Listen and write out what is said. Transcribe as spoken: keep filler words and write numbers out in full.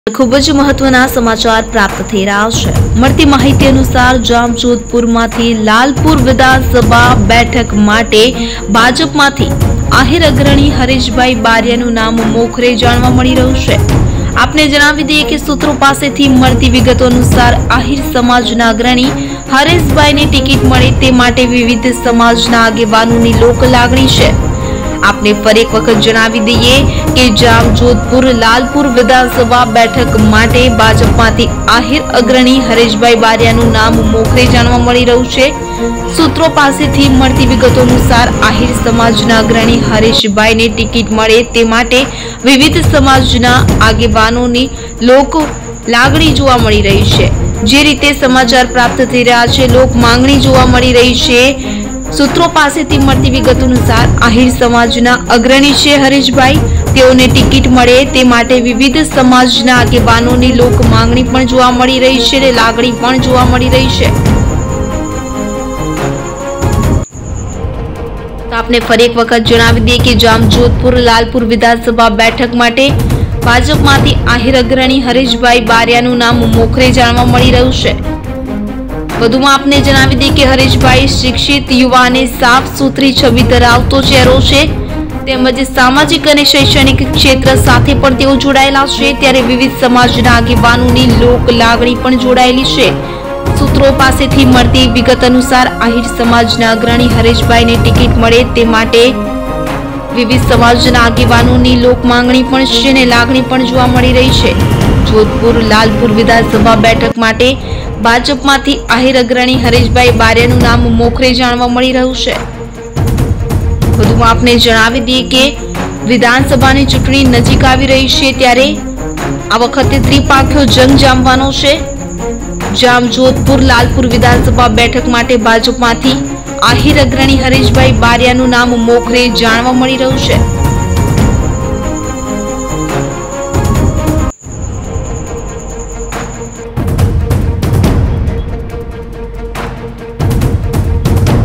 खूब ज महत्वना समाचार प्राप्त थई रह्या छे। મળતી માહિતી અનુસાર જામજોધપુરમાંથી લાલપુર વિધાનસભા બેઠક માટે ભાજપમાંથી આહિર અગ્રણી હરેશભાઈ બારિયાનું નામ મોખરે જાણવા મળી રહ્યું છે। આપને જણાવી દઈએ કે સૂત્રો પાસેથી મળતી વિગતો અનુસાર આહિર સમાજના અગ્રણી હરેશભાઈને ટિકિટ મળે તે માટે વિવિધ સમાજના આગેવાનોની લોક લાગણી છે। आपने पर एक वक्त जणावी दीए कि जामजोधपुर लालपुर विधानसभा बैठक माटे भाजपमांथी आहिर अग्रणी हरेशभाई बारियानुं नाम मोखरे जाणवा मळी रह्युं छे। सूत्रों पासेथी मळती विगतो अनुसार आहिर समाजना अग्रणी हरेशभाईने टिकિટ મળે તે માટે विविध समाजना आगेवानोनी लोक लागणी जोवा मळी रही छे। जे रीते समाचार प्राप्त थई रह्या छे, लोक मांगणी जोवा मळी रही छे। सूत्रों पासेथी मळती विगत अनुसार आहिर समाजना अग्रणी छे हरेशभाई, तेओने टिकિટ મળે તે માટે विविध समाजना આગેવાનોની लोक मांगणी पण जोवा मळी रही छे અને लागणी पण जोवा मळी रही छे। तो आपने फरी एक वखत जणावी दीए कि जामजोधपुर लालपुर विधानसभा बैठक माटे भाजपमांथी आहिर अग्रणी हरेशभाई बारियानुं नाम मोखरे जाणवा मळी रह्युं छे। વધુમાં આપને જણાવી દઈએ કે હરેશભાઈ શિક્ષિત યુવા અને સાફ સુથરી છબી ધરાવતો ચહેરો છે, તેમજ સામાજિક અને શૈક્ષણિક ક્ષેત્ર સાથે પણ તેઓ જોડાયેલા છે। ત્યારે વિવિધ સમાજના આગેવાનોની લોક લાગણી પણ જોડાયેલી છે। સૂત્રો પાસેથી મળતી વિગત અનુસાર આહિર સમાજના અગ્રણી હરેશભાઈને ટિકિટ મળે તે માટે વિવિધ સમાજના આગેવાનોની લોક માંગણી પણ છે અને લાગણી પણ જોવા મળી રહી છે। જોધપુર લાલપુર વિધાનસભા બેઠક માટે ભાજપમાંથી આહિર અગ્રણી હરેશભાઈ બારિયાનું નામ મોખરે જાણવા મળી રહ્યું છે। વધુમાં આપને જણાવી દઈએ કે વિધાનસભાની ચૂંટણી નજીક આવી રહી છે, ત્યારે આ વખતે ત્રિપાખ્યો જંગ જામવાનો છે। જામજોધપુર લાલપુર વિધાનસભા બેઠક માટે ભાજપમાંથી આહિર અગ્રણી હરેશભાઈ બારિયાનું નામ મોખરે જાણવા મળી રહ્યું છે।